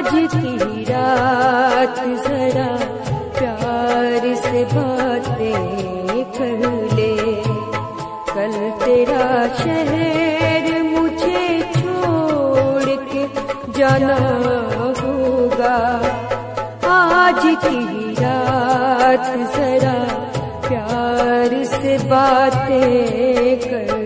की रात जरा प्यार से बातें कर ले। कल तेरा शहर मुझे छोड़ के जाना होगा। आज की रात जरा प्यार से बातें कर